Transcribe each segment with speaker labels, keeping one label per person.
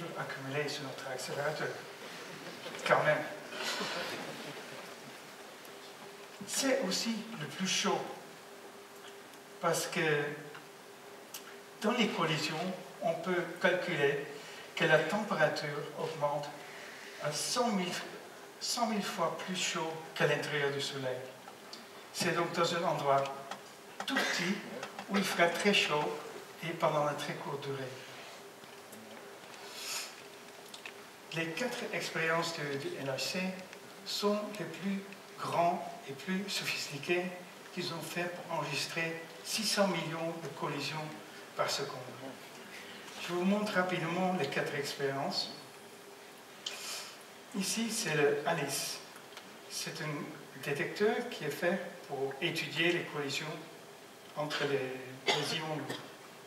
Speaker 1: accumulées sur notre accélérateur. Quand même. C'est aussi le plus chaud, parce que dans les collisions, on peut calculer que la température augmente à 100 000 fois plus chaud qu'à l'intérieur du Soleil. C'est donc dans un endroit tout petit où il fera très chaud et pendant une très courte durée. Les 4 expériences du LHC sont les plus grands et plus sophistiqués qu'ils ont fait pour enregistrer 600 millions de collisions par seconde. Je vous montre rapidement les 4 expériences. Ici, c'est le ALICE. C'est un détecteur qui est fait pour étudier les collisions entre les ions lourds.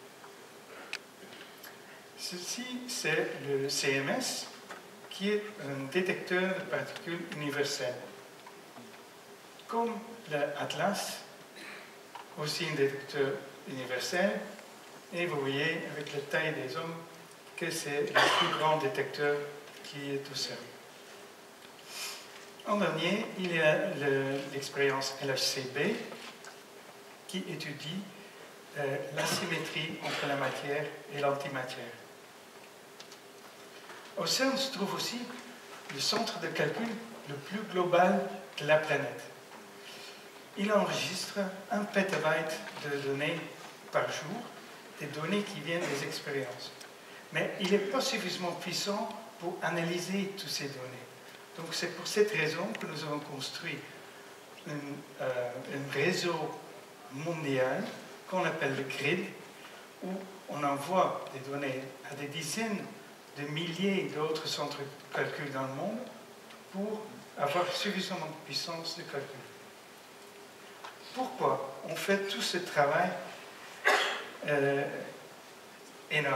Speaker 1: Ceci, c'est le CMS, qui est un détecteur de particules universel. Comme l'Atlas, aussi un détecteur universel, et vous voyez avec la taille des hommes que c'est le plus grand détecteur qui est au CERN. En dernier, il y a l'expérience LHCb qui étudie l'asymétrie entre la matière et l'antimatière. Au CERN se trouve aussi le centre de calcul le plus global de la planète. Il enregistre 1 pétabyte de données par jour, des données qui viennent des expériences. Mais il n'est pas suffisamment puissant pour analyser toutes ces données. Donc c'est pour cette raison que nous avons construit un réseau mondial qu'on appelle le GRID, où on envoie des données à des dizaines de milliers d'autres centres de calcul dans le monde pour avoir suffisamment de puissance de calcul. Pourquoi on fait tout ce travail énorme?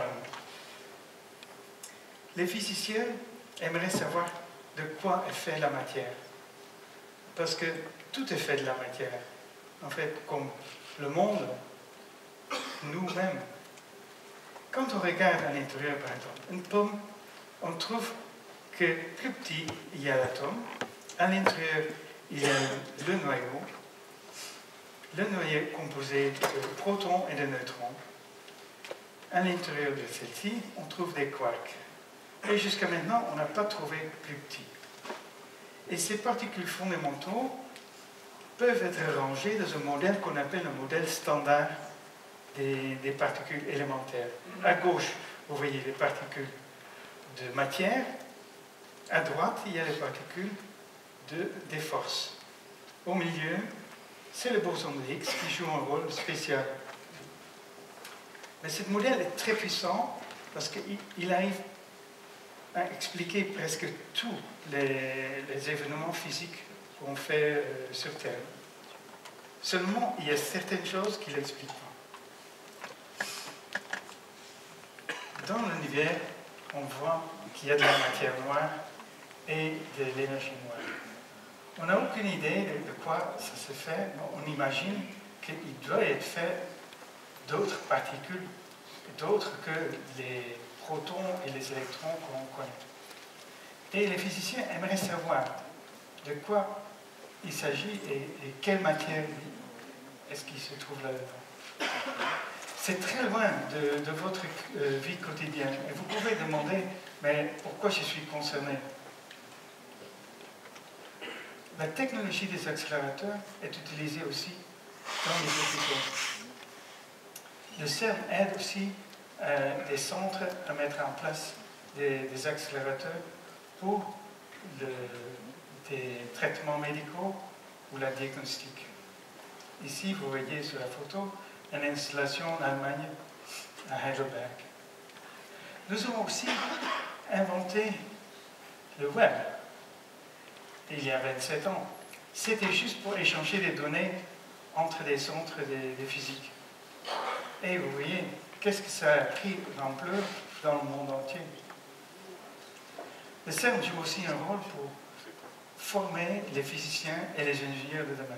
Speaker 1: Les physiciens aimeraient savoir de quoi est fait la matière. Parce que tout est fait de la matière. En fait, comme le monde, nous-mêmes. Quand on regarde à l'intérieur, par exemple, une pomme, on trouve que plus petit, il y a l'atome. À l'intérieur, il y a le noyau. Le noyau est composé de protons et de neutrons. À l'intérieur de celle-ci, on trouve des quarks. Et jusqu'à maintenant, on n'a pas trouvé plus petit. Et ces particules fondamentaux peuvent être rangées dans un modèle qu'on appelle le modèle standard des particules élémentaires. À gauche, vous voyez les particules de matière. À droite, il y a les particules des forces. Au milieu, c'est le boson de Higgs qui joue un rôle spécial. Mais ce modèle est très puissant parce qu'il arrive à expliquer presque tous les événements physiques qu'on fait sur Terre. Seulement, il y a certaines choses qui ne l'expliquent pas. Dans l'univers, on voit qu'il y a de la matière noire et de l'énergie noire. On n'a aucune idée de quoi ça se fait, mais on imagine qu'il doit être fait d'autres particules, d'autres que les protons et les électrons qu'on connaît. Et les physiciens aimeraient savoir de quoi il s'agit et quelle matière est-ce qu'il se trouve là-dedans. C'est très loin de votre vie quotidienne. Et vous pouvez demander, mais pourquoi je suis concerné? La technologie des accélérateurs est utilisée aussi dans les hôpitaux. Le CERN aide aussi des centres à mettre en place des accélérateurs pour des traitements médicaux ou la diagnostic. Ici, vous voyez sur la photo une installation en Allemagne, à Heidelberg. Nous avons aussi inventé le web il y a 27 ans. C'était juste pour échanger des données entre des centres de physique. Et vous voyez, qu'est-ce que ça a pris d'ampleur dans le monde entier. Le CERN joue aussi un rôle pour former les physiciens et les ingénieurs de demain.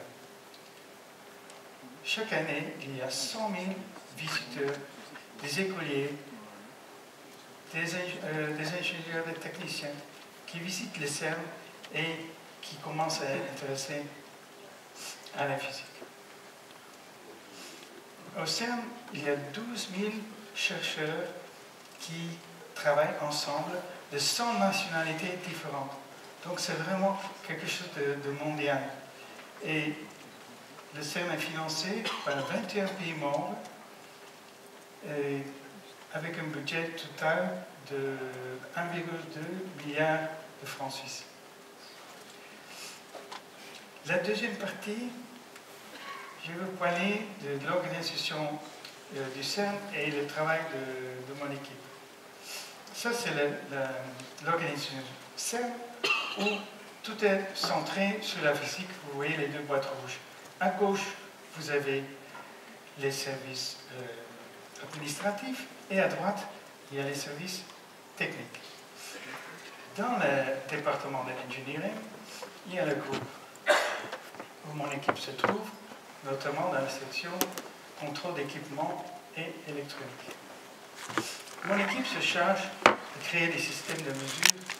Speaker 1: Chaque année, il y a 100 000 visiteurs, des écoliers, des ingénieurs, des techniciens qui visitent les CERN et qui commencent à être intéressés à la physique. Au CERN, il y a 12 000 chercheurs qui travaillent ensemble de 100 nationalités différentes. Donc c'est vraiment quelque chose de mondial. Et le CERN est financé par 21 pays membres et avec un budget total de 1,2 milliard de francs suisses. La deuxième partie, je vais vous parler de l'organisation du CERN et le travail de mon équipe. Ça, c'est l'organisation CERN où tout est centré sur la physique. Vous voyez les deux boîtes rouges. À gauche, vous avez les services administratifs et à droite, il y a les services techniques. Dans le département de l'engineering, il y a le groupe où mon équipe se trouve, notamment dans la section contrôle d'équipement et électronique. Mon équipe se charge de créer des systèmes de mesure